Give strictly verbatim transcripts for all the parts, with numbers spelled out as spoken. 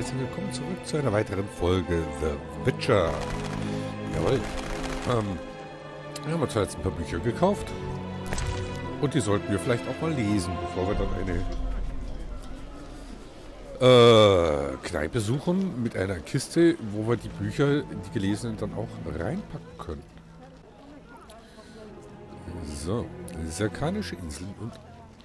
herzlich willkommen zurück zu einer weiteren Folge The Witcher. Jawohl. Ähm, wir haben uns jetzt ein paar Bücher gekauft. Und die sollten wir vielleicht auch mal lesen, bevor wir dann eine äh, Kneipe suchen mit einer Kiste, wo wir die Bücher, die gelesenen, dann auch reinpacken können. So, serkanische Inseln und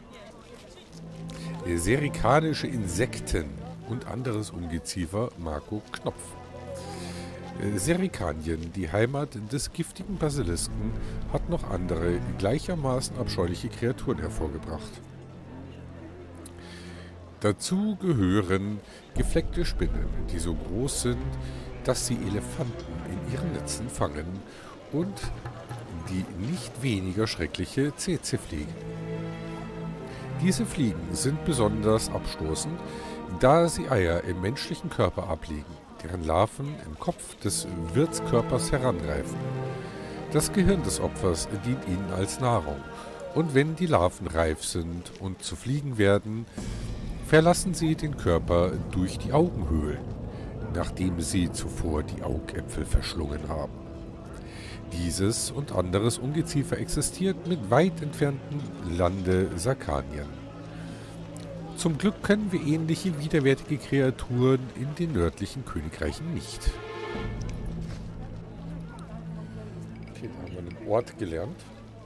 serikanische Insekten und anderes Ungeziefer Marco Knopf. Serikanien, die Heimat des giftigen Basilisken, hat noch andere, gleichermaßen abscheuliche Kreaturen hervorgebracht. Dazu gehören gefleckte Spinnen, die so groß sind, dass sie Elefanten in ihren Netzen fangen, und die nicht weniger schreckliche Tsetse-Fliegen. Diese Fliegen sind besonders abstoßend, da sie Eier im menschlichen Körper ablegen, deren Larven im Kopf des Wirtskörpers heranreifen. Das Gehirn des Opfers dient ihnen als Nahrung, und wenn die Larven reif sind und zu Fliegen werden, verlassen sie den Körper durch die Augenhöhlen, nachdem sie zuvor die Augäpfel verschlungen haben. Dieses und anderes Ungeziefer existiert mit weit entfernten Lande Sarkanien. Zum Glück kennen wir ähnliche widerwärtige Kreaturen in den nördlichen Königreichen nicht. Okay, da haben wir einen Ort gelernt.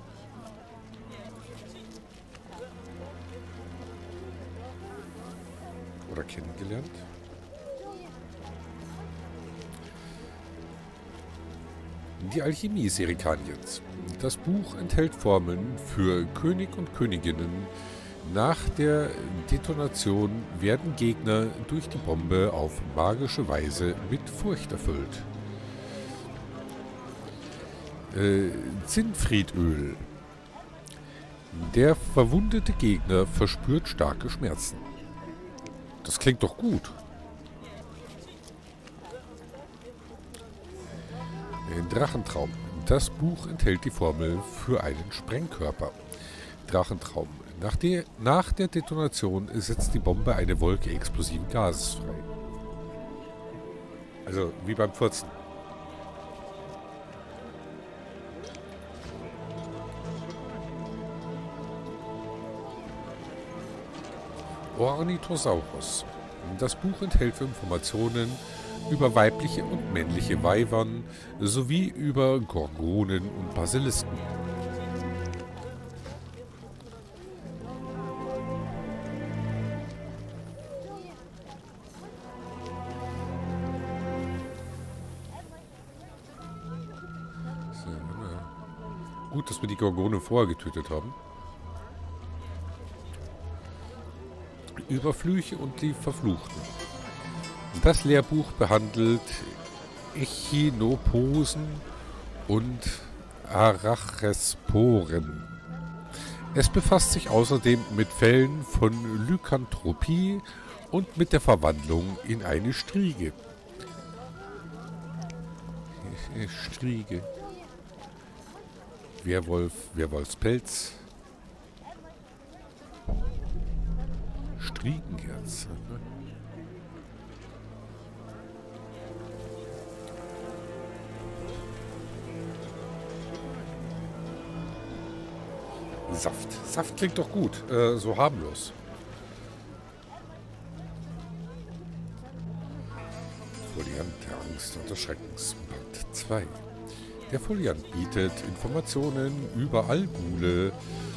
Oder kennengelernt. Die Alchemie Serikaniens. Das Buch enthält Formeln für König und Königinnen. Nach der Detonation werden Gegner durch die Bombe auf magische Weise mit Furcht erfüllt. Äh, Zinfriedöl. Der verwundete Gegner verspürt starke Schmerzen. Das klingt doch gut. Drachentraum. Das Buch enthält die Formel für einen Sprengkörper. Drachentraum. Nach der, nach der Detonation setzt die Bombe eine Wolke explosiven Gases frei. Also wie beim Furzen. Ornithosaurus. Das Buch enthält Informationen über weibliche und männliche Weibern sowie über Gorgonen und Basilisken. So, gut, dass wir die Gorgonen vorher getötet haben. Über Flüche und die Verfluchten. Das Lehrbuch behandelt Echinoposen und Arachesporen. Es befasst sich außerdem mit Fällen von Lykanthropie und mit der Verwandlung in eine Striege. Striege. Werwolf, Werwolfspelz. Striegenherz. Saft. Saft klingt doch gut. Äh, so harmlos. Foliant der Angst und des Schreckens. Band zwei. Der Foliant bietet Informationen über Algule,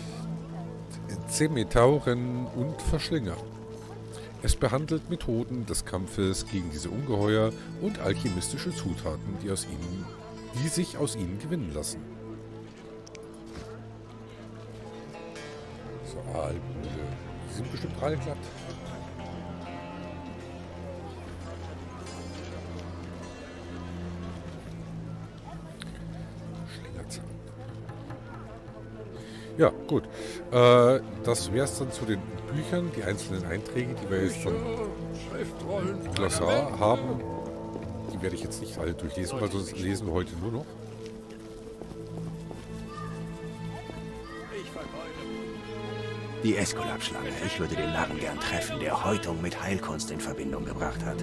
Zemetauren und Verschlinger. Es behandelt Methoden des Kampfes gegen diese Ungeheuer und alchemistische Zutaten, die, aus ihnen, die sich aus ihnen gewinnen lassen. So, Algule. Die sind bestimmt alle glatt. Schlingerzahn. Ja, gut. Äh, das wäre es dann zu den Büchern, die einzelnen Einträge, die wir jetzt von Glossar haben. Die werde ich jetzt nicht alle durchlesen, weil sonst lesen wir heute nur noch. Die Esculap-Schlange. Ich würde den Narren gern treffen, der Häutung mit Heilkunst in Verbindung gebracht hat.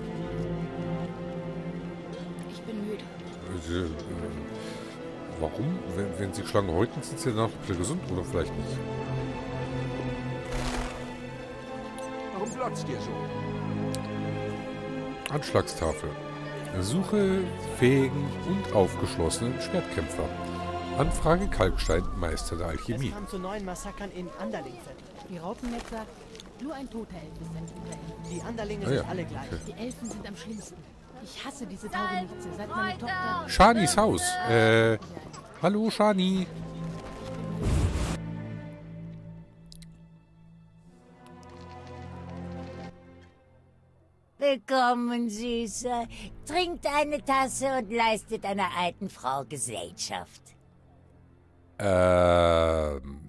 Ich bin müde. Äh, äh, warum? Wenn, wenn sie Schlangen häuten, sind sie danach wieder gesund oder vielleicht nicht? Warum glotzt ihr so? Anschlagstafel. Suche fähigen und aufgeschlossenen Schwertkämpfer. Anfrage Kalkstein, Meister der Alchemie. Es kam zu neuen Massakern in Anderlingviertel. Die Raupennet sagt, nur ein toter Elf ist ein guter Elf. Die Anderlinge Ah, sind ja. alle gleich. Okay. Die Elfen sind am schlimmsten. Ich hasse diese Taugenichtse, seit meine Tochter... Shanis Haus. Äh, hallo Shani. Willkommen, Süßer. Trinkt eine Tasse und leistet einer alten Frau Gesellschaft. Ähm.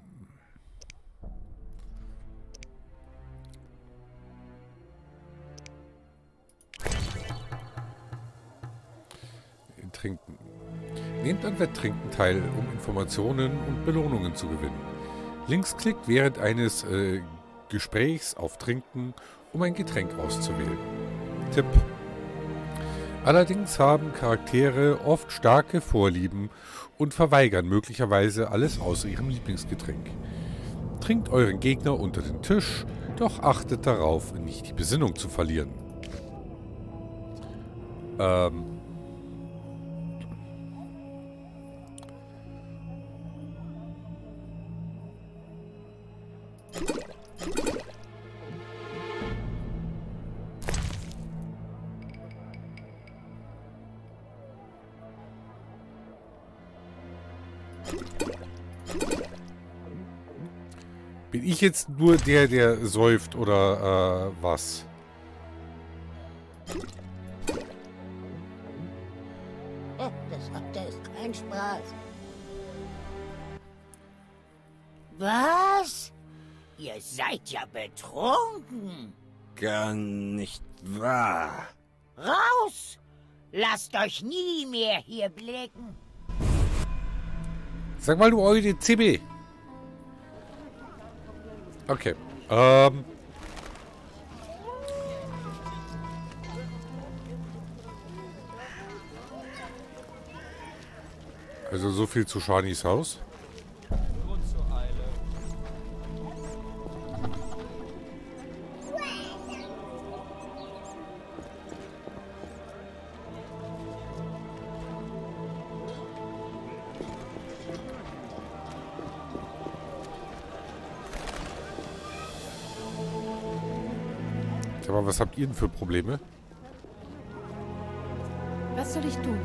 Trinken. Nehmt an Wetttrinken teil, um Informationen und Belohnungen zu gewinnen. Linksklick während eines äh, Gesprächs auf Trinken, um ein Getränk auszuwählen. Tipp. Allerdings haben Charaktere oft starke Vorlieben und verweigern möglicherweise alles außer ihrem Lieblingsgetränk. Trinkt euren Gegner unter den Tisch, doch achtet darauf, nicht die Besinnung zu verlieren. Ähm... Bin ich jetzt nur der, der säuft oder äh, was? Oh, das Abter ist kein Spaß. Was? Ihr seid ja betrunken. Gar nicht wahr. Raus! Lasst euch nie mehr hier blicken. Sag mal, du eure C B. Okay. Ähm. Also so viel zu Shanis Haus. Aber was habt ihr denn für Probleme? Was soll ich tun?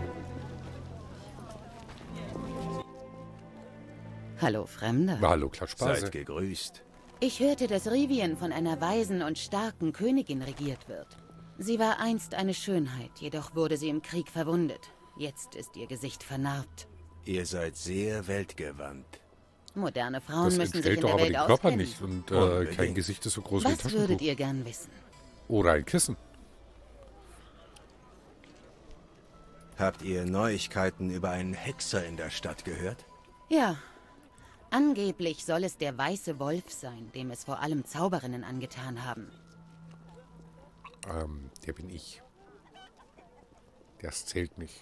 Hallo, Fremder. Na, hallo, Klatschbase. Seid gegrüßt. Ich hörte, dass Rivien von einer weisen und starken Königin regiert wird. Sie war einst eine Schönheit, jedoch wurde sie im Krieg verwundet. Jetzt ist ihr Gesicht vernarbt. Ihr seid sehr weltgewandt. Moderne Frauen Das müssen sich enthält in doch der aber Welt den Körper auskennen. nicht und äh, Unbedingt. kein Gesicht ist so groß wie ein Was würdet Taschentuch. ihr gern wissen? Oder ein Kissen. Habt ihr Neuigkeiten über einen Hexer in der Stadt gehört? Ja. Angeblich soll es der weiße Wolf sein, dem es vor allem Zauberinnen angetan haben. Ähm, der bin ich. Das zählt nicht.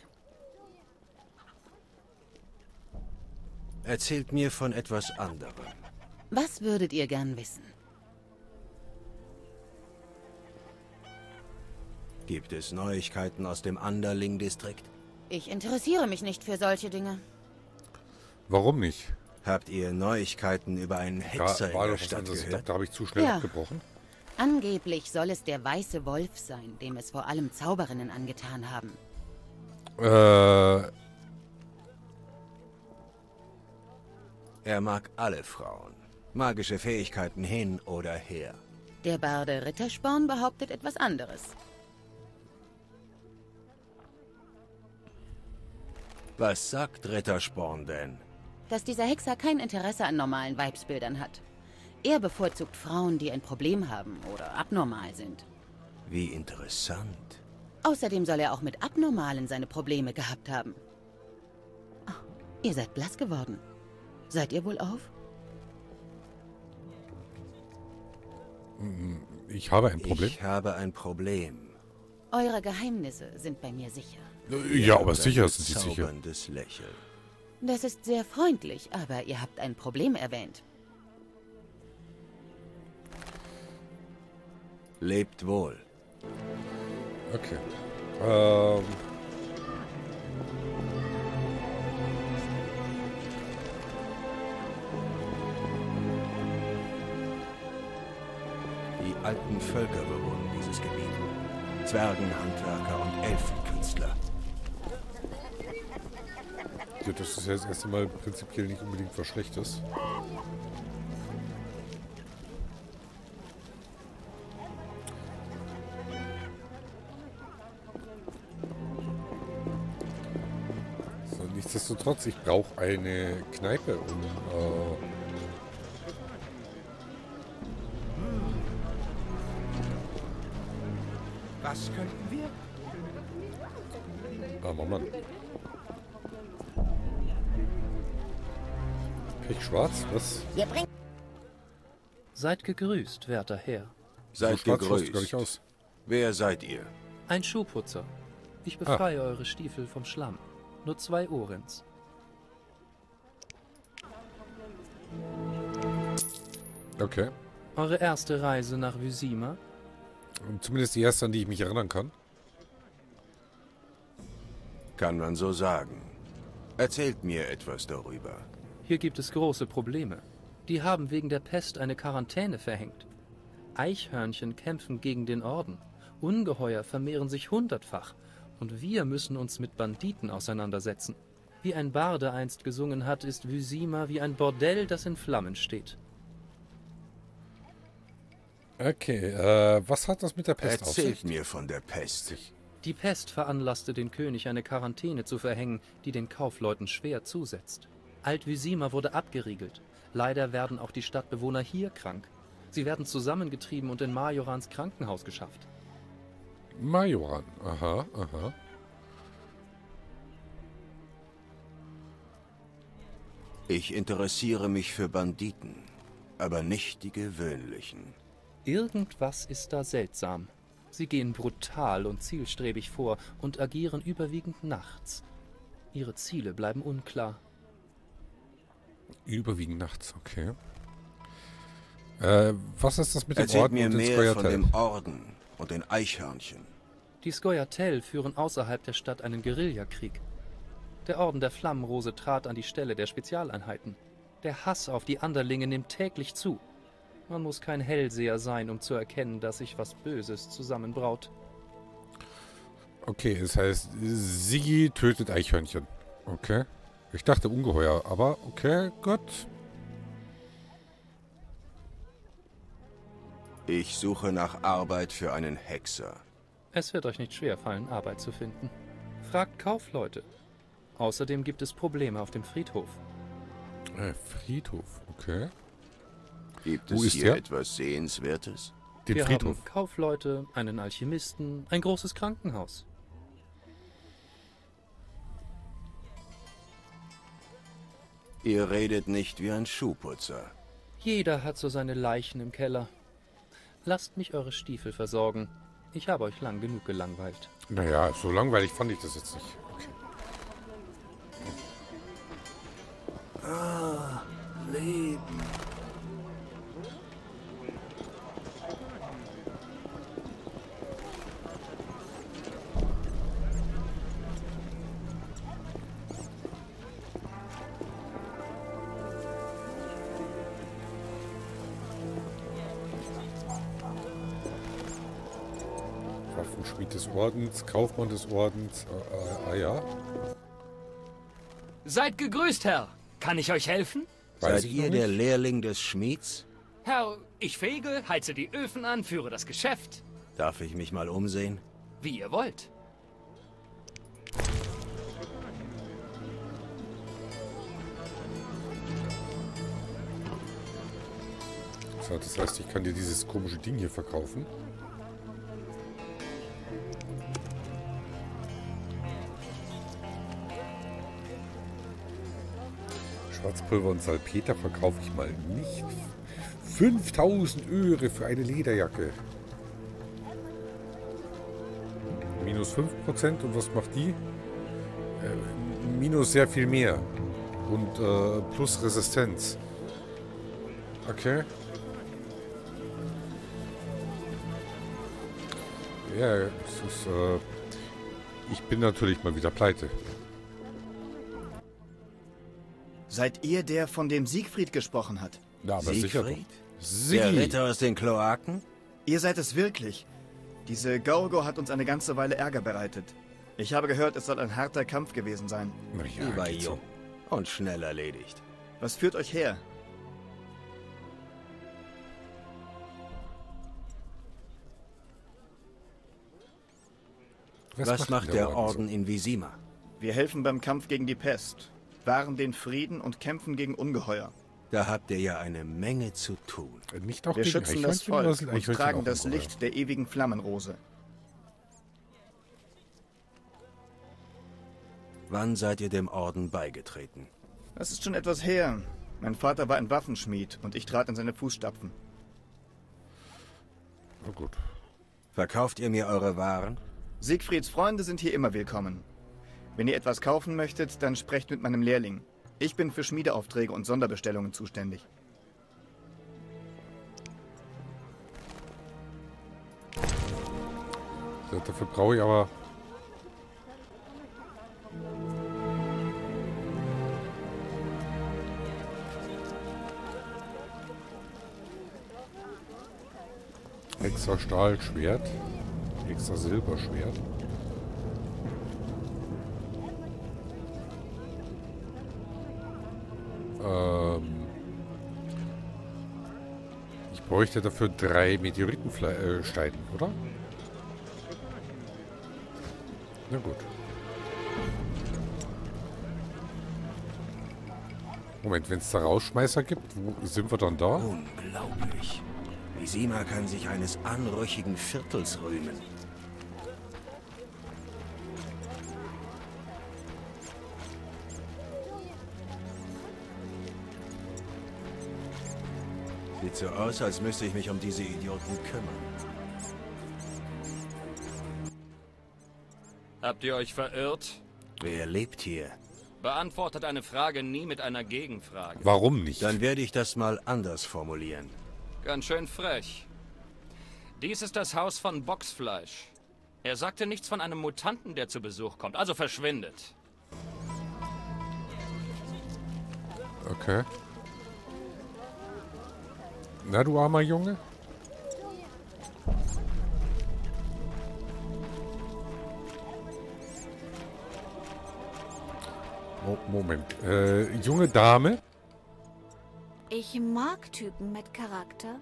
Erzählt mir von etwas anderem. Was würdet ihr gern wissen? Gibt es Neuigkeiten aus dem Anderling-Distrikt? Ich interessiere mich nicht für solche Dinge. Warum nicht? Habt ihr Neuigkeiten über einen Da Hexer war in doch der was Stadt anderes. Ich gehört? dachte, da habe ich zu schnell Ja. abgebrochen. Angeblich soll es der weiße Wolf sein, dem es vor allem Zauberinnen angetan haben. Äh, Er mag alle Frauen. Magische Fähigkeiten hin oder her. Der Barde Rittersporn behauptet etwas anderes. Was sagt Rittersporn denn? Dass dieser Hexer kein Interesse an normalen Weibsbildern hat. Er bevorzugt Frauen, die ein Problem haben oder abnormal sind. Wie interessant. Außerdem soll er auch mit Abnormalen seine Probleme gehabt haben. Oh, ihr seid blass geworden. Seid ihr wohl auf? Ich habe ein Problem. Ich habe ein Problem. Eure Geheimnisse sind bei mir sicher. Ja, aber sicher sind sie sicher. Zauberndes Lächeln. Das ist sehr freundlich, aber ihr habt ein Problem erwähnt. Lebt wohl. Okay. Ähm... Die alten Völker bewohnen dieses Gebiet. Zwergen, Handwerker und Elfenkünstler. Ja, das ist ja das erste Mal prinzipiell nicht unbedingt was Schlechtes. So, nichtsdestotrotz, ich brauche eine Kneipe, um äh, Was könnten wir? Ah, Moment. Pech schwarz? Was? Wir bringen Seid gegrüßt, werter Herr. Seid so schwarz schaust gegrüßt. du gar nicht aus. Wer seid ihr? Ein Schuhputzer. Ich befreie eure Stiefel vom Schlamm. Nur zwei Ohrens. Okay. Eure erste Reise nach Vizima? Und zumindest die erste, an die ich mich erinnern kann. Kann man so sagen. Erzählt mir etwas darüber. Hier gibt es große Probleme. Die haben wegen der Pest eine Quarantäne verhängt. Eichhörnchen kämpfen gegen den Orden. Ungeheuer vermehren sich hundertfach. Und wir müssen uns mit Banditen auseinandersetzen. Wie ein Barde einst gesungen hat, ist Vizima wie ein Bordell, das in Flammen steht. Okay, äh, was hat das mit der Pest auf Erzählt sich? mir von der Pest. Die Pest veranlasste den König, eine Quarantäne zu verhängen, die den Kaufleuten schwer zusetzt. Alt-Vizima wurde abgeriegelt. Leider werden auch die Stadtbewohner hier krank. Sie werden zusammengetrieben und in Majorans Krankenhaus geschafft. Majoran, aha, aha. Ich interessiere mich für Banditen, aber nicht die gewöhnlichen. Irgendwas ist da seltsam. Sie gehen brutal und zielstrebig vor und agieren überwiegend nachts. Ihre Ziele bleiben unklar. Überwiegend nachts, okay. Äh, was ist das mit dem Erzählt Orden mir und den mehr von Scoia'tael? dem Orden und den Eichhörnchen. Die Scoia'tael führen außerhalb der Stadt einen Guerillakrieg. Der Orden der Flammenrose trat an die Stelle der Spezialeinheiten. Der Hass auf die Anderlinge nimmt täglich zu. Man muss kein Hellseher sein, um zu erkennen, dass sich was Böses zusammenbraut. Okay, das heißt, sie tötet Eichhörnchen. Okay. Ich dachte Ungeheuer, aber okay, gut. Ich suche nach Arbeit für einen Hexer. Es wird euch nicht schwerfallen, Arbeit zu finden. Fragt Kaufleute. Außerdem gibt es Probleme auf dem Friedhof. Äh, Friedhof, okay. Gibt Wo es ist hier der? etwas Sehenswertes? Den Wir Friedhof. haben Kaufleute, einen Alchemisten, ein großes Krankenhaus. Ihr redet nicht wie ein Schuhputzer. Jeder hat so seine Leichen im Keller. Lasst mich eure Stiefel versorgen. Ich habe euch lang genug gelangweilt. Naja, so langweilig fand ich das jetzt nicht. Okay. Ah, Leben. Waffenschmied des Ordens, Kaufmann des Ordens, äh, äh, ah ja. Seid gegrüßt, Herr. Kann ich euch helfen? Weiß Seid ich ihr noch der nicht. Lehrling des Schmieds? Herr, ich fege, heize die Öfen an, führe das Geschäft. Darf ich mich mal umsehen? Wie ihr wollt. So, das heißt, ich kann dir dieses komische Ding hier verkaufen. Schwarzpulver und Salpeter verkaufe ich mal nicht. fünftausend Öre für eine Lederjacke. Minus fünf Prozent. Und was macht die? Äh, minus sehr viel mehr. Und äh, plus Resistenz. Okay. Ja, es ist, äh, ich bin natürlich mal wieder pleite. Seid ihr der, von dem Siegfried gesprochen hat? Ja, aber sicher doch. Siegfried? Sie. Der Ritter aus den Kloaken? Ihr seid es wirklich. Diese Gorgo hat uns eine ganze Weile Ärger bereitet. Ich habe gehört, es soll ein harter Kampf gewesen sein. Na ja, Die war geht so. jung und schnell erledigt. Was führt euch her? Was, macht der Orden in Vizima? Wir helfen beim Kampf gegen die Pest, wahren den Frieden und kämpfen gegen Ungeheuer. Da habt ihr ja eine Menge zu tun. So? Nicht auch Wir gegen schützen das Eichhörnchen, oder Volk sind und Eichhörnchen tragen auch das ungeheuer? Licht der ewigen Flammenrose. Wann seid ihr dem Orden beigetreten? Das ist schon etwas her. Mein Vater war ein Waffenschmied und ich trat in seine Fußstapfen. Na gut. Verkauft ihr mir eure Waren? Siegfrieds Freunde sind hier immer willkommen. Wenn ihr etwas kaufen möchtet, dann sprecht mit meinem Lehrling. Ich bin für Schmiedeaufträge und Sonderbestellungen zuständig. So, dafür brauche ich aber... Extra Stahlschwert. Extra Silberschwert. Ähm... Ich bräuchte dafür drei Meteoritensteine, oder? Na gut. Moment, wenn es da Rausschmeißer gibt, wo sind wir dann da? Unglaublich. Vizima kann sich eines anrüchigen Viertels rühmen. Sieht so aus, als müsste ich mich um diese Idioten kümmern. Habt ihr euch verirrt? Wer lebt hier? Beantwortet eine Frage nie mit einer Gegenfrage. Warum nicht? Dann werde ich das mal anders formulieren. Ganz schön frech. Dies ist das Haus von Boxfleisch. Er sagte nichts von einem Mutanten, der zu Besuch kommt, also verschwindet. Okay. Na, du armer Junge? Mo Moment. Äh, junge Dame? Ich mag Typen mit Charakter.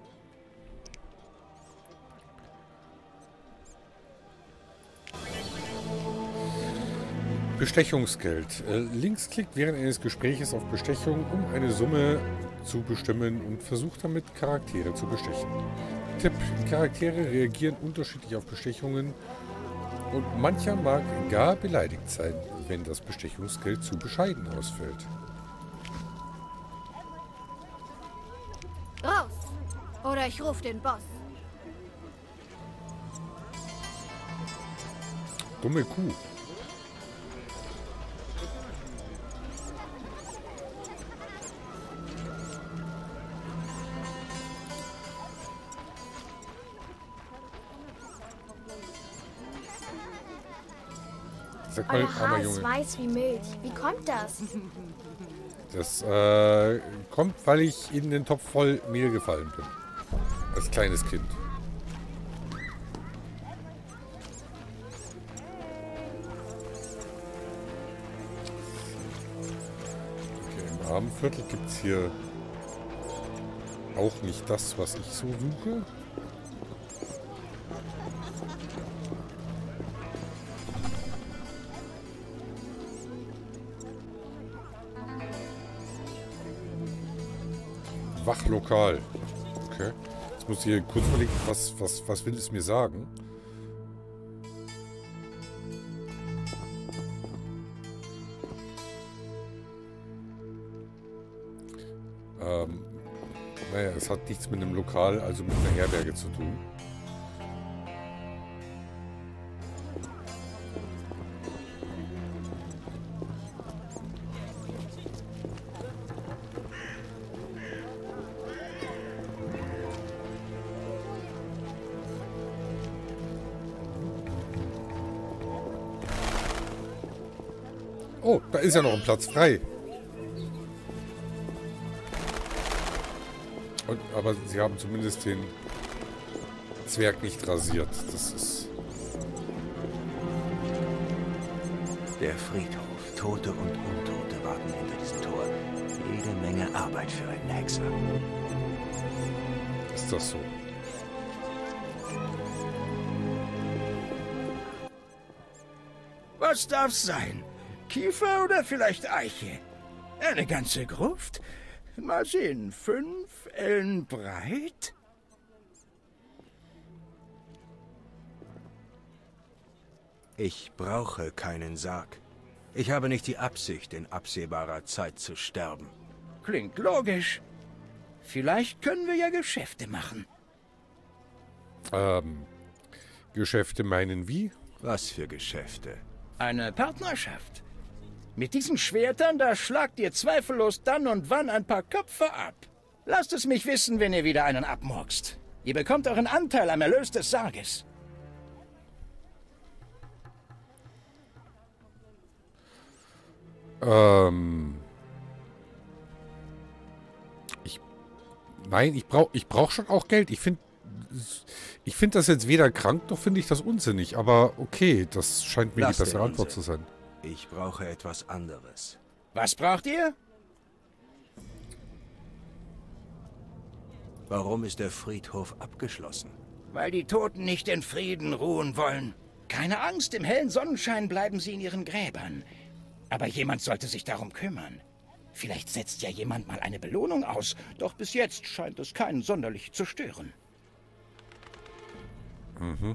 Bestechungsgeld. Äh, links klickt während eines Gespräches auf Bestechung, um eine Summe zu bestimmen und versucht damit Charaktere zu bestechen. Tipp: Charaktere reagieren unterschiedlich auf Bestechungen und mancher mag gar beleidigt sein, wenn das Bestechungsgeld zu bescheiden ausfällt. Raus! Oder ich rufe den Boss. Dumme Kuh. Sag mal, Euer armer Haar ist Junge. weiß wie Milch. Wie kommt das? Das äh, kommt, weil ich in den Topf voll Mehl gefallen bin. Als kleines Kind. Okay, im Armenviertel gibt es hier auch nicht das, was ich so suche. Wachlokal. Okay. Jetzt muss ich hier kurz überlegen, was, was, was will es mir sagen? Ähm, Naja, es hat nichts mit einem Lokal, also mit einer Herberge zu tun. Oh, da ist ja noch ein Platz frei. Und, aber sie haben zumindest den Zwerg nicht rasiert. Das ist... Der Friedhof. Tote und Untote warten hinter diesem Tor. Jede Menge Arbeit für einen Hexer. Ist das so? Was darf's sein? Kiefer oder vielleicht Eiche? Eine ganze Gruft? Mal sehen, fünf Ellen breit? Ich brauche keinen Sarg. Ich habe nicht die Absicht, in absehbarer Zeit zu sterben. Klingt logisch. Vielleicht können wir ja Geschäfte machen. Ähm, Geschäfte meinen wie? Was für Geschäfte? Eine Partnerschaft. Mit diesen Schwertern, da schlagt ihr zweifellos dann und wann ein paar Köpfe ab. Lasst es mich wissen, wenn ihr wieder einen abmurkst. Ihr bekommt euren Anteil am Erlös des Sarges. Ähm... Ich... Nein, ich brauche ich brauch schon auch Geld. Ich finde ich find das jetzt weder krank, noch finde ich das unsinnig. Aber okay, das scheint mir Lass die bessere den Antwort Unsinn. zu sein. Ich brauche etwas anderes. Was braucht ihr? Warum ist der Friedhof abgeschlossen? Weil die Toten nicht in Frieden ruhen wollen. Keine Angst, im hellen Sonnenschein bleiben sie in ihren Gräbern. Aber jemand sollte sich darum kümmern. Vielleicht setzt ja jemand mal eine Belohnung aus, doch bis jetzt scheint es keinen sonderlich zu stören. Mhm.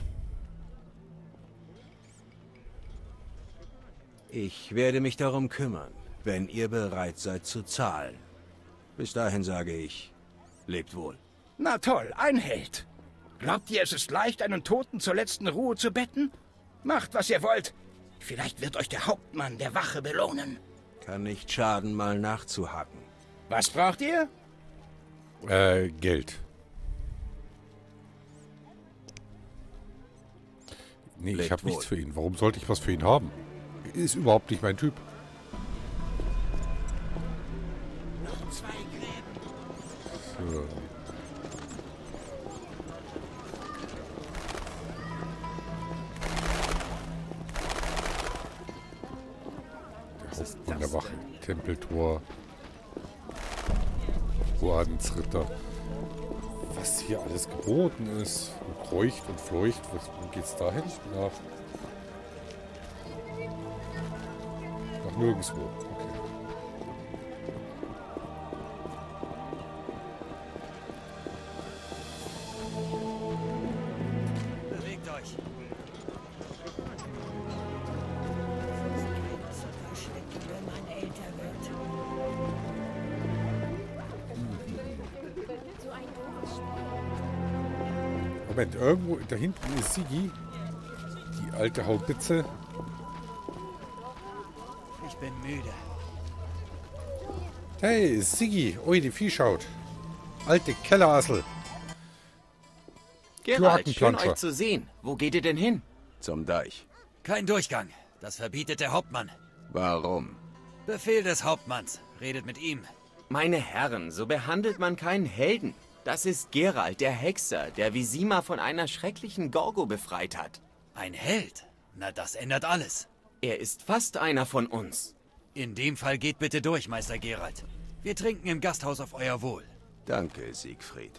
Ich werde mich darum kümmern, wenn ihr bereit seid zu zahlen. Bis dahin sage ich, lebt wohl. Na toll, ein Held. Glaubt ihr, es ist leicht, einen Toten zur letzten Ruhe zu betten? Macht, was ihr wollt. Vielleicht wird euch der Hauptmann der Wache belohnen. Kann nicht schaden, mal nachzuhaken. Was braucht ihr? Äh, Geld. Nee, ich Lebt habe nichts wohl. für ihn. Warum sollte ich was für ihn haben? Ist überhaupt nicht mein Typ. Noch zwei Gräben. So. Der Hauptmann der Wache. Tempeltor. Ordensritter. Was hier alles geboten ist. Und kreucht und fleucht. Was, wo geht's da hin? Nach... Nach nirgendwo. Okay. Bewegt euch. Wenn man älter wird. Moment, irgendwo da hinten ist Sigi. Die alte Haubitze. Ich bin müde. Hey, Sigi. Ui, die Vieh schaut. Alte Kellerassel. Geralt, schön Kloakenplanscher. euch zu sehen. Wo geht ihr denn hin? Zum Deich. Kein Durchgang. Das verbietet der Hauptmann. Warum? Befehl des Hauptmanns. Redet mit ihm. Meine Herren, so behandelt man keinen Helden. Das ist Geralt, der Hexer, der Visima von einer schrecklichen Gorgo befreit hat. Ein Held? Na, das ändert alles. Er ist fast einer von uns. In dem Fall geht bitte durch, Meister Geralt. Wir trinken im Gasthaus auf euer Wohl. Danke, Siegfried.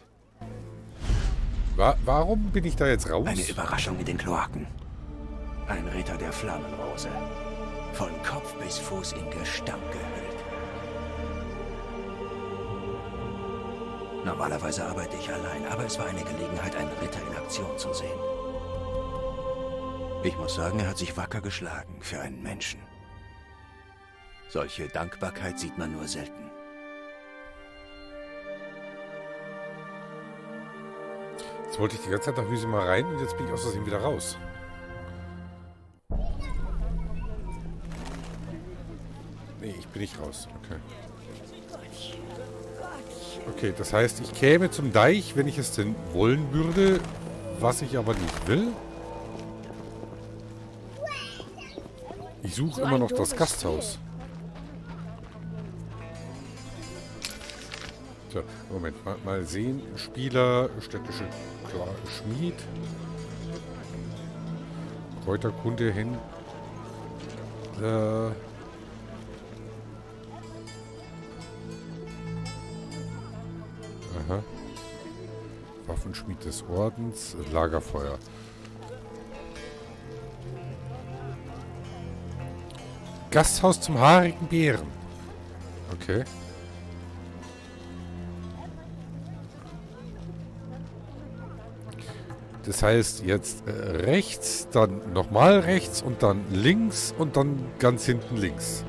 Wa warum bin ich da jetzt raus? Eine Überraschung in den Kloaken. Ein Ritter der Flammenrose. Von Kopf bis Fuß in Gestank gehüllt. Normalerweise arbeite ich allein, aber es war eine Gelegenheit, einen Ritter in Aktion zu sehen. Ich muss sagen, er hat sich wacker geschlagen für einen Menschen. Solche Dankbarkeit sieht man nur selten. Jetzt wollte ich die ganze Zeit nach Wüse mal rein und jetzt bin ich aus Versehen wieder raus. Nee, ich bin nicht raus. Okay. Okay, das heißt, ich käme zum Deich, wenn ich es denn wollen würde, was ich aber nicht will. Ich suche So immer ein noch das doofes Gasthaus. So, Moment, mal, mal sehen. Spieler, städtische Klar, Schmied, Kräuterkunde, Händler. Aha. Waffenschmied des Ordens, Lagerfeuer. Gasthaus zum haarigen Bären. Okay. Das heißt jetzt äh, rechts, dann nochmal rechts und dann links und dann ganz hinten links.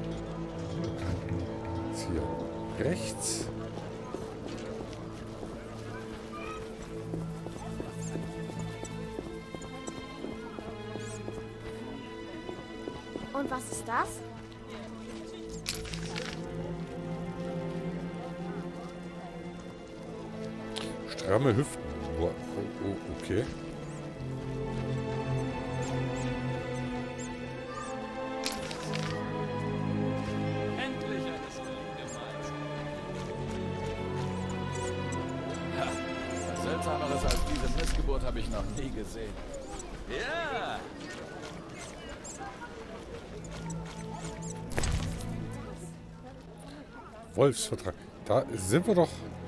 Jetzt hier rechts. Und was ist das? Stramme Hüften. Oh, oh, okay. Endlich eine solide Mahlzeit. Ha, was Seltsameres als diese Missgeburt habe ich noch nie gesehen. Ja! Wolfsvertrag. Da sind wir doch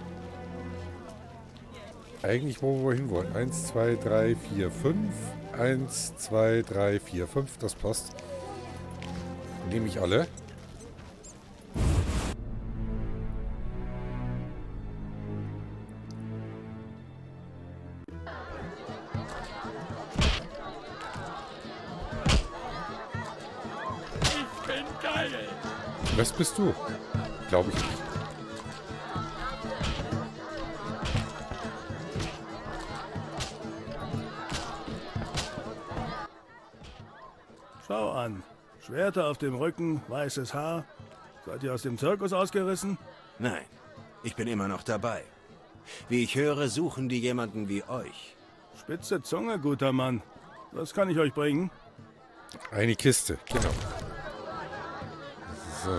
eigentlich, wo wir hinwollen. eins, zwei, drei, vier, fünf. eins, zwei, drei, vier, fünf. Das passt. Nehme ich alle. Ich bin geil! Was bist du? Glaube ich nicht. Schau an. Schwerter auf dem Rücken, weißes Haar. Seid ihr aus dem Zirkus ausgerissen? Nein, ich bin immer noch dabei. Wie ich höre, suchen die jemanden wie euch. Spitze Zunge, guter Mann. Was kann ich euch bringen? Eine Kiste, genau. So.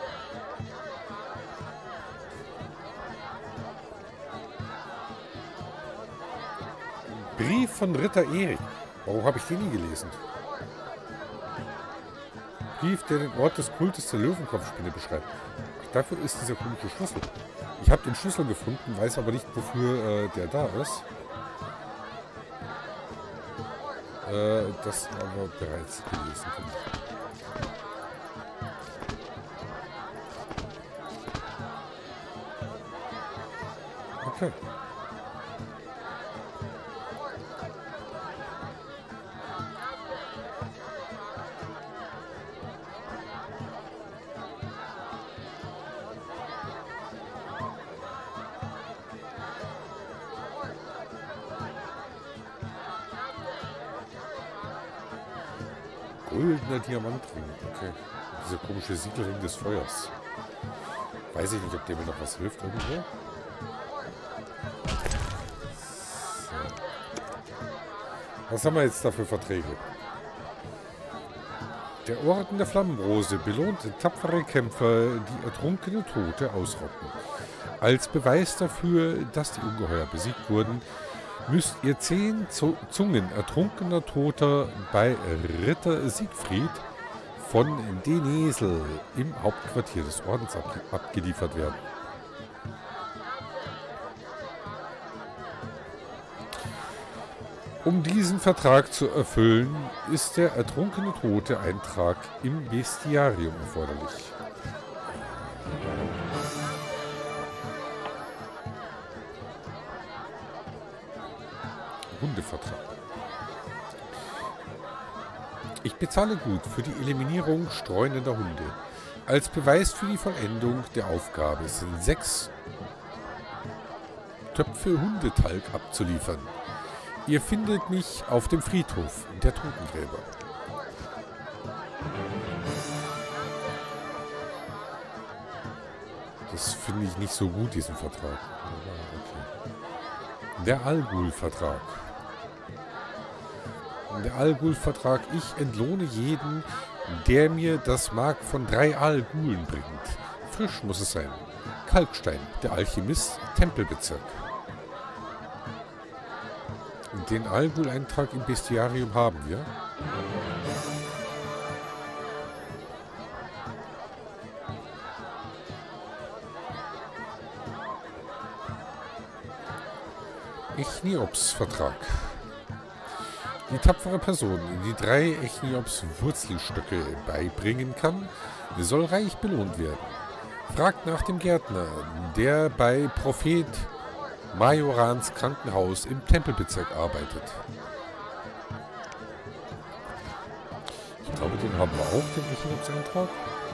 Brief von Ritter Erik. Warum habe ich den nie gelesen? Brief, der den Ort des Kultes der Löwenkopfspinne beschreibt. Ach, dafür ist dieser komische Schlüssel. Ich habe den Schlüssel gefunden, weiß aber nicht, wofür äh, der da ist. Äh, das aber bereits gelesen. Okay. Goldener Diamantring. Okay. Dieser komische Siegelring des Feuers. Weiß ich nicht, ob der mir noch was hilft irgendwo. So. Was haben wir jetzt da für Verträge? Der Orden der Flammenrose belohnt tapfere Kämpfer, die ertrunkene Tote ausrotten. Als Beweis dafür, dass die Ungeheuer besiegt wurden, müsst ihr zehn Zungen ertrunkener Toter bei Ritter Siegfried von Denesel im Hauptquartier des Ordens abge abgeliefert werden. Um diesen Vertrag zu erfüllen, ist der ertrunkene Tote Eintrag im Bestiarium erforderlich. Hundevertrag. Ich bezahle gut für die Eliminierung streunender Hunde. Als Beweis für die Vollendung der Aufgabe sind sechs Töpfe Hundetalg abzuliefern. Ihr findet mich auf dem Friedhof der Totengräber. Das finde ich nicht so gut, diesen Vertrag. Okay. Der Al-Ghul-Vertrag. Der Al-Ghul-Vertrag. Ich entlohne jeden, der mir das Mark von drei Al-Ghulen bringt. Frisch muss es sein. Kalkstein, der Alchemist, Tempelbezirk. Den Al-Ghul-Eintrag im Bestiarium haben wir. Echniops-Vertrag. Die tapfere Person, die drei Echniops-Wurzelstöcke beibringen kann, soll reich belohnt werden. Fragt nach dem Gärtner, der bei Prophet Majorans Krankenhaus im Tempelbezirk arbeitet. Ich glaube, den haben wir auch, den Echniops-Eintrag.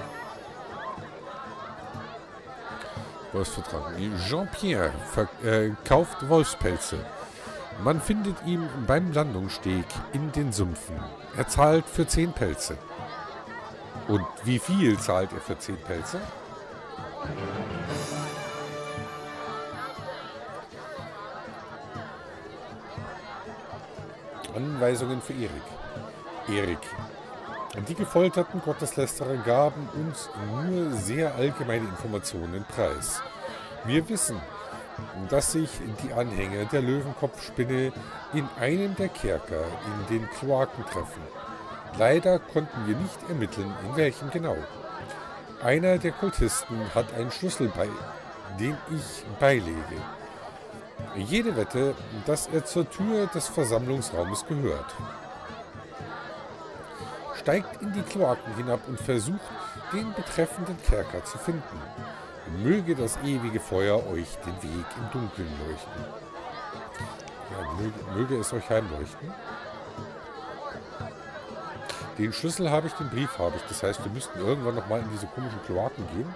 Wolfsvertrag. Jean-Pierre verkauft äh, Wolfspelze. Man findet ihn beim Landungssteg in den Sümpfen. Er zahlt für zehn Pelze. Und wie viel zahlt er für zehn Pelze? Anweisungen für Erik. Erik. Die gefolterten Gotteslästerer gaben uns nur sehr allgemeine Informationen preis. Wir wissen, dass sich die Anhänger der Löwenkopfspinne in einem der Kerker in den Kloaken treffen. Leider konnten wir nicht ermitteln, in welchem genau. Einer der Kultisten hat einen Schlüssel bei, den ich beilege. Jede Wette, dass er zur Tür des Versammlungsraumes gehört. Steigt in die Kloaken hinab und versucht, den betreffenden Kerker zu finden. Möge das ewige Feuer euch den Weg im Dunkeln leuchten. Ja, möge, möge es euch heimleuchten. Den Schlüssel habe ich, den Brief habe ich. Das heißt, wir müssten irgendwann nochmal in diese komischen Kloaken gehen.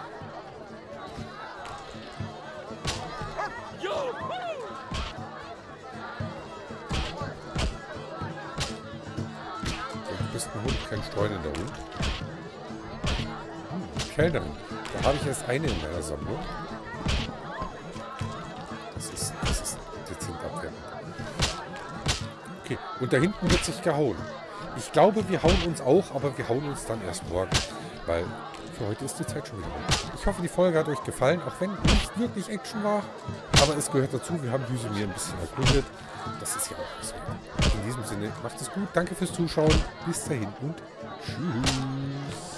Du bist ein Hund, kein streunender Hund. Hm, Kellnerin. Da habe ich erst eine in meiner Sammlung. Das ist, das ist dezent abwertend. Okay, und da hinten wird sich gehauen. Ich glaube, wir hauen uns auch, aber wir hauen uns dann erst morgen, weil für heute ist die Zeit schon wieder rum. Ich hoffe, die Folge hat euch gefallen, auch wenn nicht wirklich Action war, aber es gehört dazu. Wir haben Düsemir ein bisschen erkundet. Das ist ja auch was wert. In diesem Sinne, macht es gut. Danke fürs Zuschauen. Bis dahin und tschüss.